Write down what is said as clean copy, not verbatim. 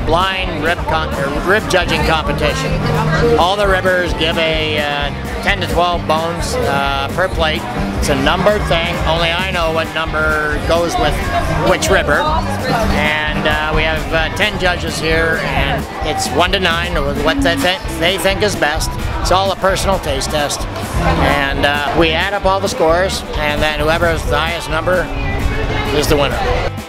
blind rib judging competition. All the ribbers give a 10 to 12 bones per plate. It's a numbered thing. Only I know what number goes with which ribber. And we have 10 judges here, and it's 1 to 9 with what they think is best. It's all a personal taste test. And we add up all the scores, and then whoever has the highest number is the winner.